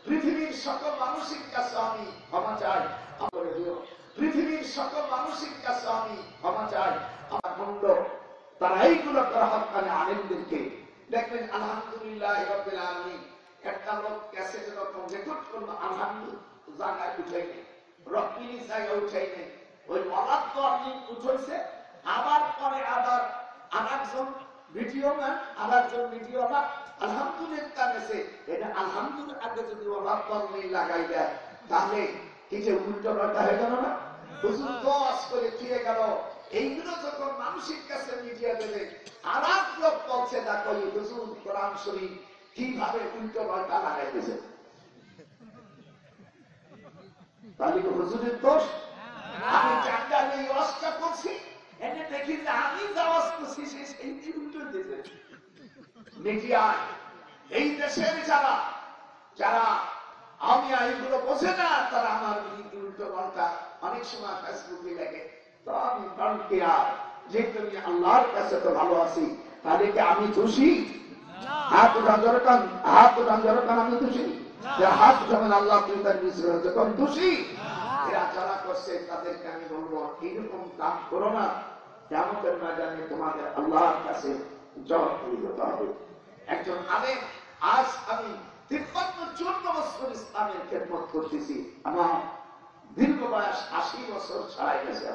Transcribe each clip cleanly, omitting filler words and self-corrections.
পৃথিবীর সকল মানুষের কাছে আমি ক্ষমা চাই, আমার দিও। পৃথিবীর সকল মানুষের কাছে আমি ক্ষমা চাই। আমার বন্ধু তারা এইগুলো করা হকানে আলেমদেরকে দেখবেন আলহামদুলিল্লাহ রাব্বিল আলামিন। একটা লোক ক্যাসেটে যখন রেকর্ড করলো আলহামদুলিল্লাহ জায়গায় উঠাই নেই, রব্বিনী জায়গায় উঠাই নেই, ওই ওয়ালাদ তো আপনি উঠাইছে, আবার পরে আবার আরেকজন ভিডিও ম্যান আরেকজন ভিডিও না আলহামদুলিল্লাহ গেছে, এটা আলহামদুলিল্লাহ আগে যদি ওয়ালাদ নেই লাগাই দেয় তাহলে কি যে উল্টো পাল্টা হয়ে গেল না? হুজুর দোয়াস করে ফিরে গেল। এইগুলো যখন মানুষের কাছে মিডিয়া দেবে, আর এক লোক বলছে দেখো হুজুর কোরআন শরীফ কিভাবে উল্টো পাল্টা লাগাইতেছে, তাহলে কি হুজুরের দোষ? আমি চাকরি এই ওয়াজটা করছি, এনে দেখি যে আমি যা ওয়াজ করছি সেই উল্টো দিয়েছে মিডিয়া। এই দেশের যারা আমি এইগুলো বোঝে না, তারা আমার বিরুদ্ধে উল্টো পাল্টা অনেক সময় ফেসবুকে লেখে। তো আমি প্রাণপ্রিয়া, যেহেতু আমি আল্লাহর কাছে তো ভালো আছি, তাহলে কি আমি দোষী? হাত উঠান দরকার, হাত উঠান দরকার, আমি দোষী? হাত উঠাবেন আল্লাহ তার বিষয় যখন দোষী। এরা যারা করছে তাদেরকে আমি বলবো এইরকম কাজ করো না, কিয়ামতের ময়দানে তোমাদের আল্লাহর কাছে জবাবদিহি হতে হবে। একজন আলেম, আজ আমি 53-54 বছর ইসলামের খেদমত করতেছি, আমার দীর্ঘ বয়স 80 বছর ছাড়াই গেছে।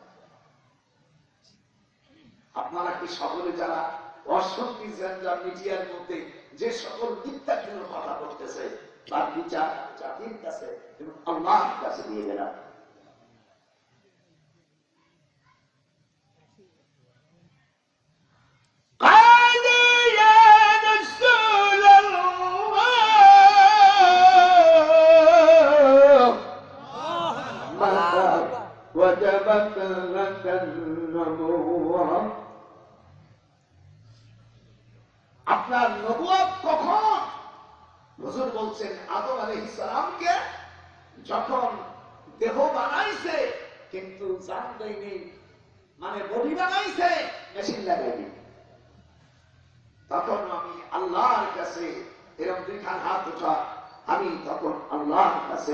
আপনারা কি সকলে যারা অশান্তি মিডিয়ার মধ্যে যে সকল মিথ্যাপূর্ণ কথা বলতেছে তার বিচার জাতির কাছে এবং আল্লাহর কাছে দিয়ে গেলাম। আপনার নবুয়ত কখন? হুজুর বলছেন আদম আলাইহিস সালামকে যখন দেহ বানাইছে কিন্তু জান দেয়নি, মানে বডি বানাইছে মেশিন লাগাইনি, তখন আমি আল্লাহর কাছে এরকম দুইখান হাত উঠা, আমি তখন আল্লাহর কাছে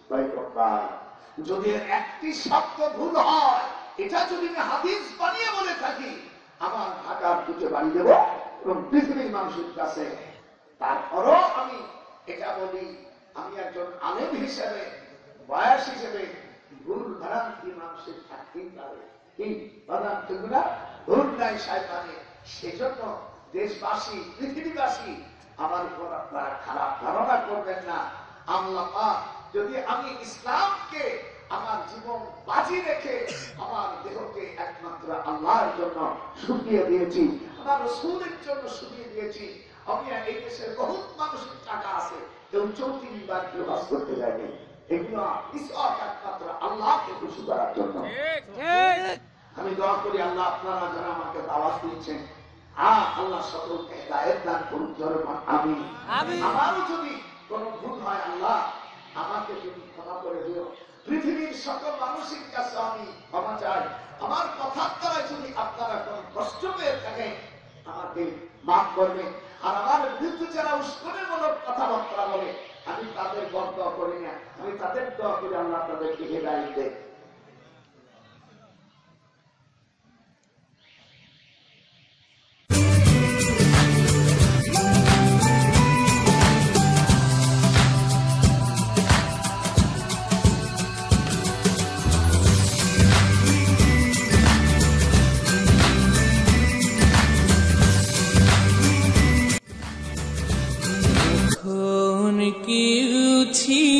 যদি একটি শব্দ ভুল হয়, এটা যদি আমি হাদিস বানিয়ে বলে থাকি, আমার ঢাকার দুটো বাড়ি দেব এবং পৃথিবীর মানুষের কাছে। তারপরও আমি এটা বলি, আমি একজন আলেম হিসেবে, বয়স হিসেবে ভুল ভ্রান্তি মানুষের থাকতেই পারে। কি ভ্রান্তিগুলা ভুল নাই শয়তানে। সেজন্য দেশবাসী, পৃথিবীবাসী আমার উপর আপনারা খারাপ ধারণা করবেন না। আল্লাহ যদি আমি ইসলামকে আমার জীবন বাজি রেখে আমার দেহকে একমাত্র আল্লাহর জন্য শুকিয়ে দিয়েছি, আমার রাসূলের জন্য শুকিয়ে দিয়েছি। আমি এই দেশের বহুত মানুষের টাকা আছে, কেউ 34 বার প্রবাস করতে যায়নি, এগুলো একমাত্র আল্লাহকে খুশি করার জন্য। আমি দোয়া করি আল্লাহ আপনারা যারা আমাকে দাওয়াত দিয়েছেন, আল্লাহ সকলকে হেদায়েত দান করুন। আমিন। আমারও যদি কোন ভুল হয় আল্লাহ আমাকে যদি ক্ষমা করে দিও। পৃথিবীর সকল মানুষের কাছে আমি ক্ষমা চাই। আমার কথার দ্বারা যদি আপনারা কোন কষ্ট পেয়ে থাকেন আমাকে মাফ করবেন। আর আমার বিরুদ্ধে যারা উস্কানিমূলক কথাবার্তা বলে আমি তাদের বদদোয়া করি না, আমি তাদের দোয়া করি আল্লাহ তাদেরকে হেদায়েত দেয়। কি